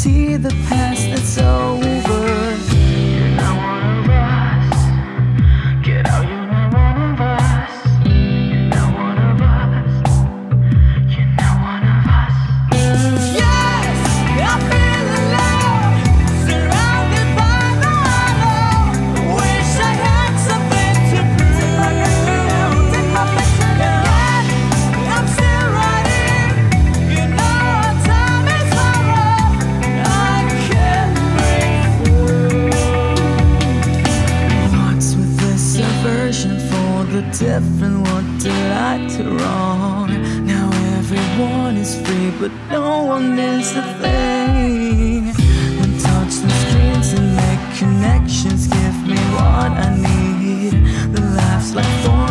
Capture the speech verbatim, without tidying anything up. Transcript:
see the past that's over. You're not one of us. Get out, you're not one of us. You're not one of us. You're not one of us. Yes, I feel alone, surrounded by the hollow. Wish I had something to prove. Take my picture again. I'm still writing. You know our time is horror. I can't break through. What's with this aversion for the different? What did I do wrong? Now everyone is free, but no one is the thing. And touch the screens and make connections. Give me what I need. The laughs like thorns.